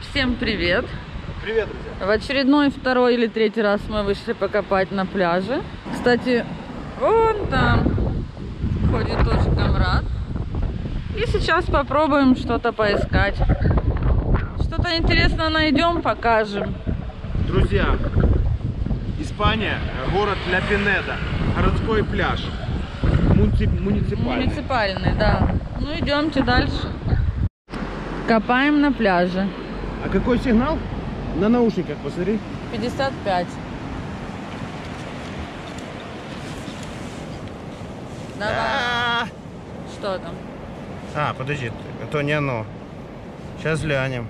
Всем привет! Привет, друзья! В очередной второй или третий раз мы вышли покопать на пляже. Кстати, вон там ходит тоже Камрад. И сейчас попробуем что-то поискать. Что-то интересное найдем, покажем. Друзья, Испания, город Ля Пинеда, городской пляж, муниципальный. Муниципальный, да. Ну идемте дальше. Копаем на пляже. А какой сигнал? На наушниках посмотри. 55. Давай. Что там? А, подожди, это не оно. Сейчас глянем.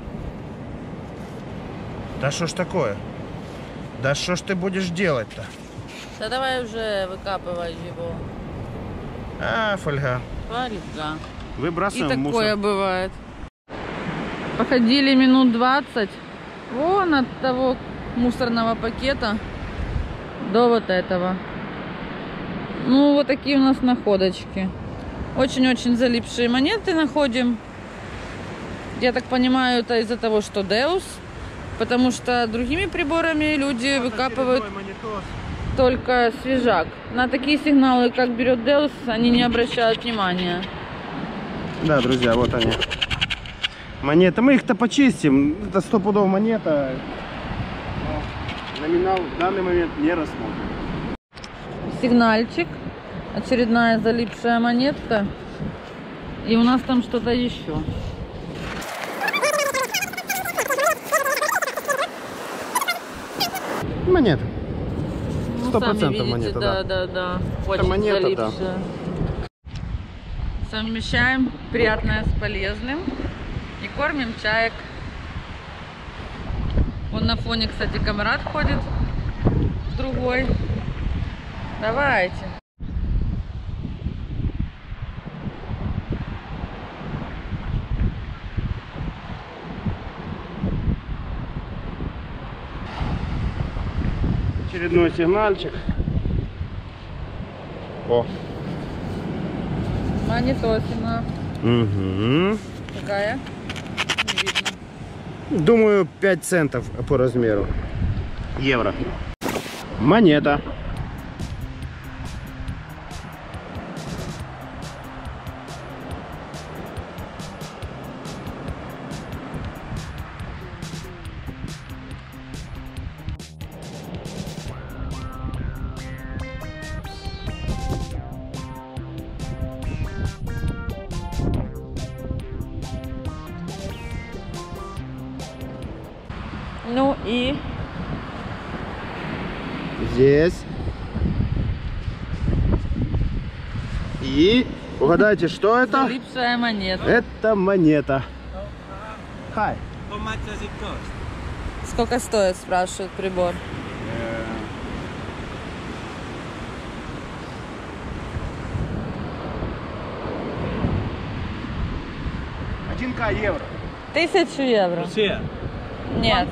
Да что ж такое? Да что ж ты будешь делать-то? Да давай уже выкапывай его. А, фольга. Фольга. И Выбрасываем такое мусор. бывает. Походили минут 20. Вон от того мусорного пакета до вот этого. Ну, вот такие у нас находочки. Очень-очень залипшие монеты находим. Я так понимаю, это из-за того, что Деус. Потому что другими приборами люди выкапывают только свежак. На такие сигналы, как берет Деус, они не обращают внимания. Да, друзья, вот они. Монеты. Мы их-то почистим. Это стопудово монета. Но номинал в данный момент не рассмотрим. Сигнальчик. Очередная залипшая монетка. И у нас там что-то еще. Монета. Ну, 100% монета, да. Да. Очень монета, залипшая. Совмещаем приятное с полезным. И кормим чаек. Вон на фоне, кстати, Камрад ходит. Другой. Давайте. Очередной сигнальчик. О. Монетосина. Угу. Какая? Не видно. Думаю, 5 центов по размеру. Евро. Монета. Ну и Здесь. И угадайте, что это? залипшая монета. Это монета. Хай. Сколько стоит, спрашивает прибор. 1К евро. 1000 евро. Нет.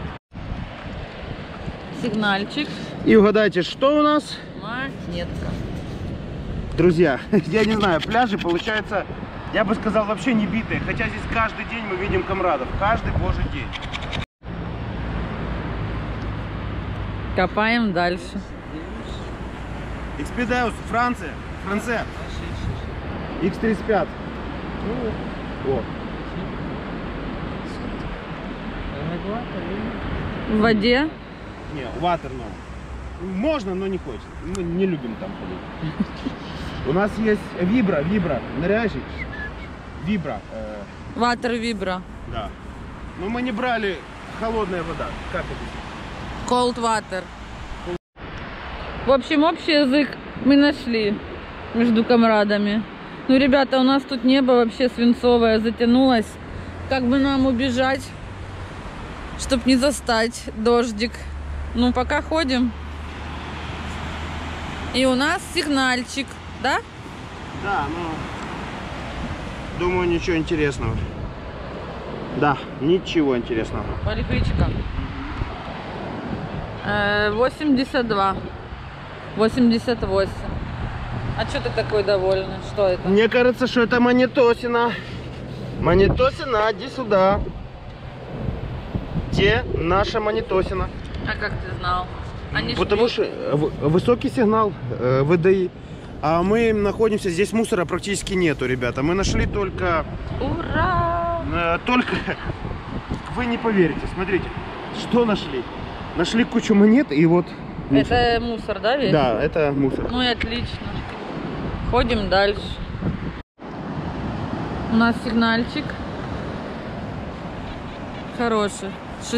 Сигнальчик. И угадайте, что у нас? Монетка. Друзья, я не знаю, пляжи получается, я бы сказал, вообще не битые. Хотя здесь каждый день мы видим камрадов. Каждый божий день. Копаем дальше. Expedеус, Франция. X35. О. В воде. Не, ватерно. Можно, но не хочется. Мы не любим там ходить. У нас есть вибра, ныряющий. Вибра. Ватер вибра. Да. Но мы не брали холодная вода. Как это? Cold water. В общем, общий язык мы нашли между камрадами. Ну, ребята, у нас тут небо вообще свинцовое затянулось. Как бы нам убежать, чтоб не застать дождик. Ну, пока ходим. И у нас сигнальчик, да? Да, ну, думаю, ничего интересного. Да, ничего интересного. Поликличка. 82. 88. А что ты такой довольный? Что это? Мне кажется, что это монетосина. Монетосина, иди сюда. где наша Монетосина. А как ты знал? Они Потому что высокий сигнал ВДИ. А мы находимся, здесь мусора практически нету, ребята. Мы нашли только... Ура! Только... Вы не поверите, смотрите, что нашли. Нашли кучу монет и вот... Мусор. Это мусор, да, весь? Да, это мусор. Ну и отлично. Ходим дальше. У нас сигнальчик. Хороший.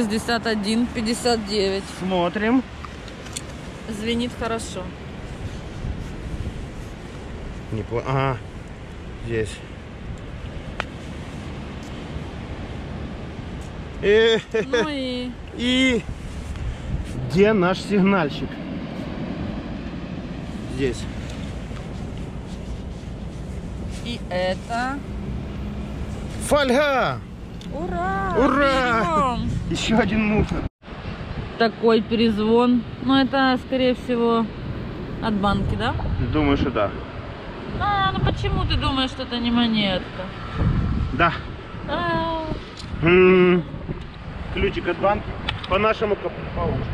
61-59. Смотрим. Звенит хорошо. Неплохо. Ага, здесь. Ну И где наш сигнальщик? Здесь. И это... Фольга! Ура! Ура! Берем! Еще один мусор. Такой перезвон. Ну это, скорее всего, от банки, да? Думаю, что да. А, ну почему ты думаешь, что это не монетка? Да. А, Ключик от банки. По нашему капушка.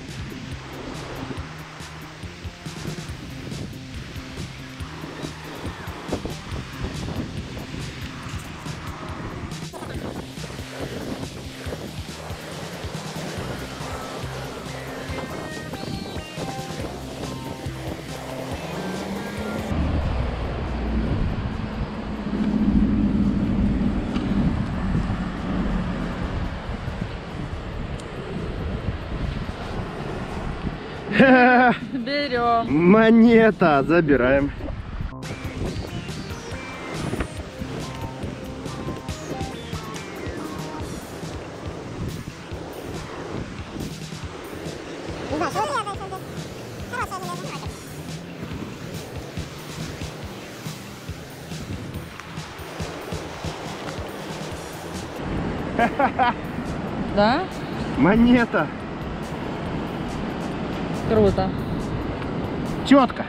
берем. Монета. Забираем. Да? Монета. Круто. Тетка.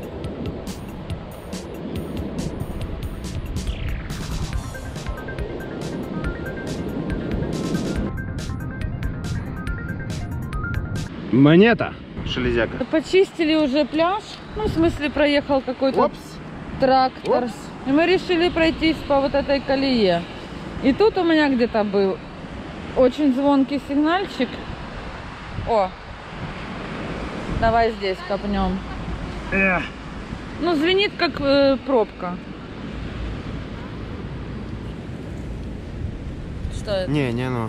Монета. Шелезяка. Почистили уже пляж. Ну, в смысле, проехал какой-то Опс. трактор. Опс. И мы решили пройтись по вот этой колее. И тут у меня где-то был очень звонкий сигнальчик. О, давай здесь копнем. Ну, звенит как пробка. Что это? Не, ну.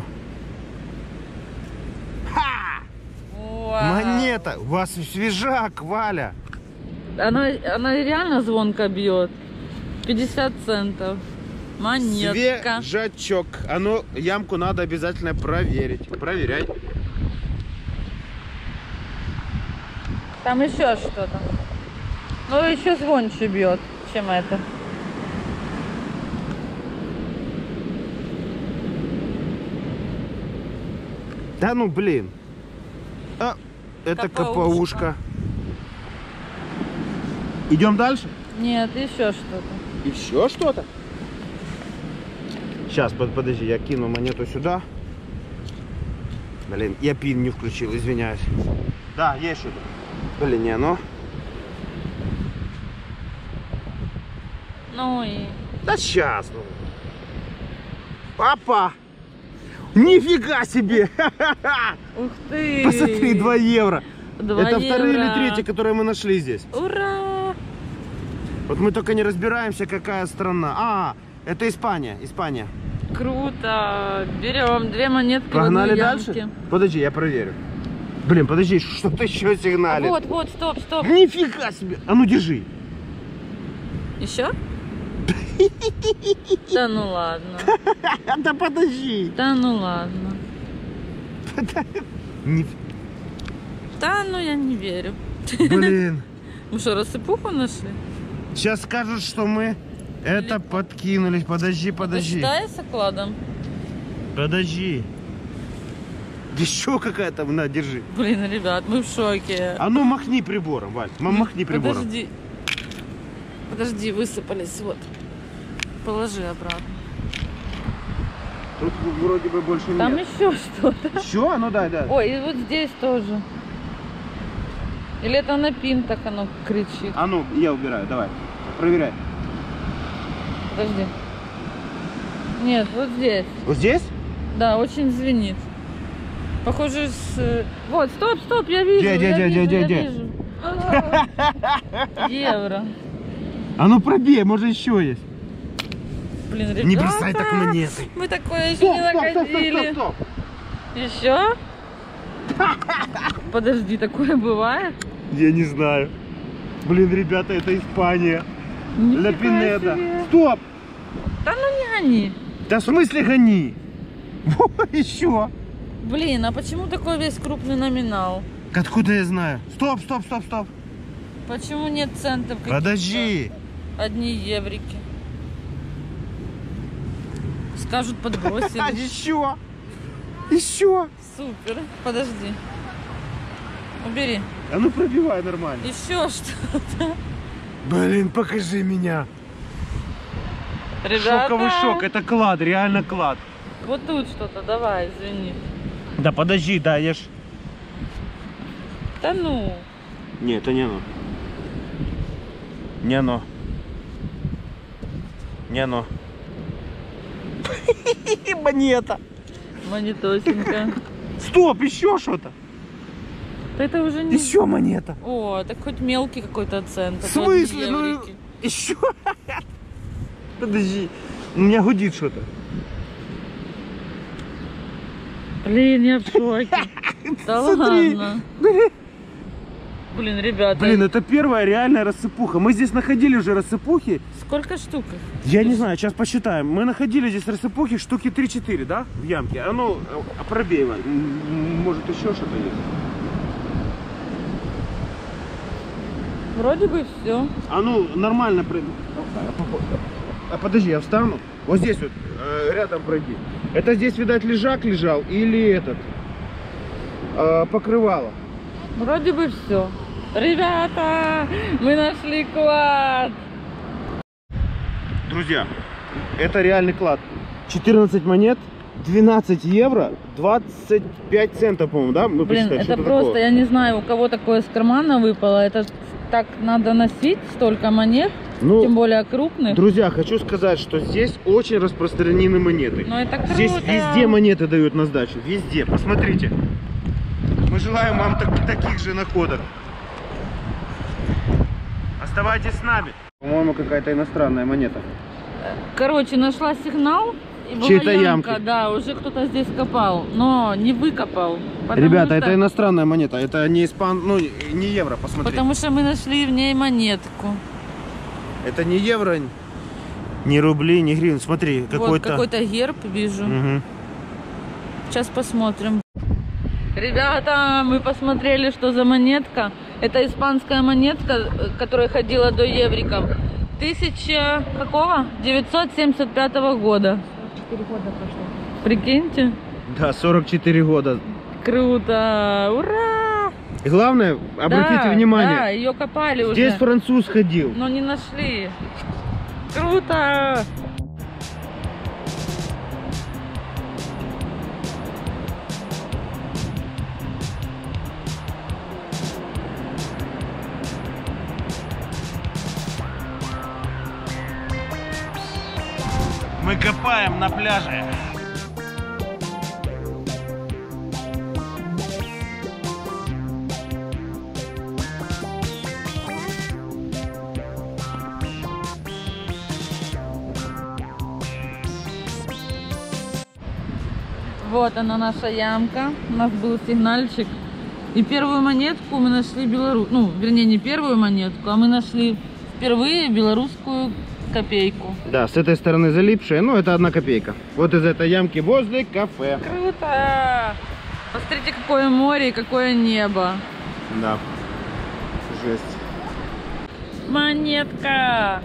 Ха! Вау. Монета. У вас свежак, Валя. Она реально звонко бьет. 50 центов. Монетка. Свежачок. А ну, ямку надо обязательно проверить. Проверяй. Там еще что-то. Ну, еще звонче бьет, чем это. Да ну, блин. А, это КПУшка. Идем дальше? Нет, еще что-то. Еще что-то? Сейчас, подожди, я кину монету сюда. Блин, я пин не включил, извиняюсь. Да, есть что-то. Блин, не, ну. Ну и... Да сейчас, ну. Папа! Нифига себе! Ух ты! Посмотри, 2 евро. 2 Это вторые евро. или третьи, которые мы нашли здесь. Ура! Вот мы только не разбираемся, какая страна. А, это Испания. Испания. Круто! Берем 2 монетки. Погнали в одной дальше? ямке. Подожди, я проверю. Блин, подожди, что-то еще сигналит. Вот, стоп. Нифига себе! А ну держи. Еще? Да ну ладно. Да подожди. Да ну ладно. Не- Да ну я не верю. Блин. Мы что, рассыпуху нашли? Сейчас скажут, что мы это подкинулись. Подожди. Считай с окладом. Подожди. Еще какая-то, на, держи. Блин, ребят, мы в шоке. А ну махни прибором, Вась. Махни прибором. Подожди, высыпались, вот. Положи обратно. Тут вроде бы больше Там нет. еще что-то. Еще? Ну да, да. Ой, и вот здесь тоже. Или это на пин так оно кричит. А ну, я убираю, давай. Проверяй. Подожди. Нет, вот здесь. Вот здесь? Да, очень звенит. Похоже с... Вот, стоп, я вижу, Где? я вижу. Евро. А ну пробей, может еще есть. Блин, ребята, Не бросай так монеты. Мы такое еще не находили. Стоп. Еще? Подожди, такое бывает? Я не знаю. Блин, ребята, это Испания. Ля Нифига Пинеда. себе. Стоп! Да ну не гони. Да в смысле гони? Еще. Блин, а почему такой весь крупный номинал? Откуда я знаю? Стоп. Почему нет центов каких-то? Подожди. Одни еврики. Скажут, подбросили. Еще. Супер. Подожди. Убери. А ну пробивай нормально. Еще что-то. Блин, покажи меня. Ребята. Шоковый шок, это клад, реально клад. Вот тут что-то, давай, извини. Да подожди, да, я ж... Да ну. Не, это не оно. Не оно. Не оно. Монета. Монетосенька. Стоп, еще что-то. Да это уже не... Еще монета. О, так хоть мелкий какой-то цент. В смысле? Ну, еще. Подожди. У меня гудит что-то. Блин, я в шоке. Да Смотри. ладно. Блин, ребята. Блин, это первая реальная рассыпуха. Мы здесь находили уже рассыпухи. Сколько штук их? Я не знаю, сейчас посчитаем. Мы находили здесь рассыпухи штуки 3-4, да? В ямке. А ну, пробей, Вань. Может еще что-то есть? Вроде бы все. А ну, нормально. А подожди, я встану. Вот здесь вот, рядом пройди. Это здесь, видать, лежак лежал или этот, покрывало. Вроде бы все. Ребята, мы нашли клад. Друзья, это реальный клад. 14 монет, 12 евро, 25 центов, по-моему, да? Мы Блин, посчитали, это просто, такое. я не знаю, у кого такое с кармана выпало. Это так надо носить, столько монет, Ну, тем более крупных. друзья, хочу сказать, что здесь очень распространены монеты. Но это круто. Здесь везде монеты дают на сдачу, везде. Посмотрите. Мы желаем вам таких же находок. Оставайтесь с нами. По-моему, какая-то иностранная монета. Короче, нашла сигнал. И была Чьей-то ямка, ямки. да, уже кто-то здесь копал, но не выкопал. Ребята, что- это иностранная монета. Это не ну, не евро, посмотрите. Потому что мы нашли в ней монетку. Это не евро, не рубли, не гривен. Смотри, Вот какой-то... какой-то герб вижу. Угу. Сейчас посмотрим. Ребята, мы посмотрели, что за монетка. Это испанская монетка, которая ходила до евриков. 1975 года. 4 года прошло. Прикиньте. Да, 44 года. Круто! Ура! И главное, обратите Да, внимание, да, ее копали уже. здесь француз ходил. Но не нашли. Круто! Мы копаем на пляже. Вот она наша ямка. У нас был сигнальчик. И первую монетку мы нашли белорусскую. Ну, вернее, не первую монетку, а мы нашли впервые белорусскую копейку. Да, с этой стороны залипшая, ну это 1 копейка. Вот из этой ямки возле кафе. Круто! Посмотрите, какое море и какое небо. Да. Жесть. Монетка!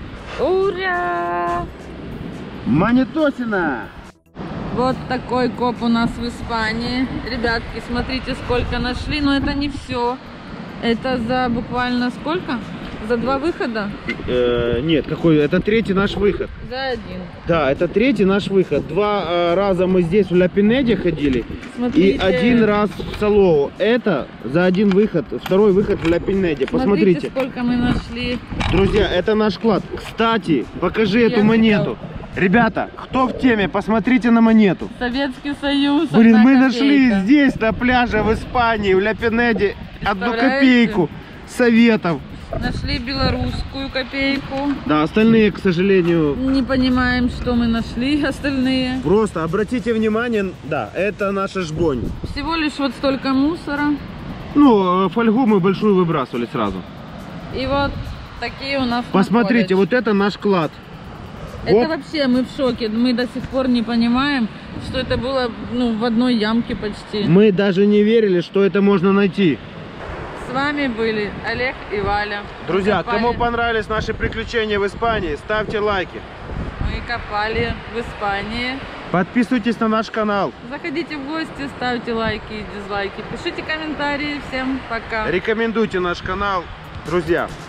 Ура! Монетосина! Вот такой коп у нас в Испании. Ребятки, смотрите, сколько нашли. Но это не все. Это за буквально сколько? За 2 выхода? Нет, какой? Это третий наш выход. За 1. Да, это третий наш выход. 2 раза мы здесь в Ля Пинеде ходили. Смотрите. И 1 раз в Салоу. Это за 1 выход. Второй выход в Ля Пинеде. Посмотрите. Сколько мы нашли. Друзья, это наш клад. Кстати, покажи эту монету. Ребята, кто в теме, посмотрите на монету. Советский Союз. Блин, мы копейка. нашли здесь, на пляже в Испании, в Ля Пинеде, 1 копейку советов. Нашли белорусскую копейку. Да, остальные, к сожалению... Не понимаем, что мы нашли, остальные. Просто обратите внимание, да, это наша жбонь. Всего лишь вот столько мусора. Ну, фольгу мы большую выбрасывали сразу. И вот такие у нас. Посмотрите, вот это наш клад. Это Вот. вообще мы в шоке. Мы до сих пор не понимаем, что это было, ну, в одной ямке почти. Мы даже не верили, что это можно найти. С вами были Олег и Валя. Друзья, Копали. кому понравились наши приключения в Испании, ставьте лайки. Мы копали в Испании. Подписывайтесь на наш канал. Заходите в гости, ставьте лайки и дизлайки. Пишите комментарии. Всем пока. Рекомендуйте наш канал. Друзья,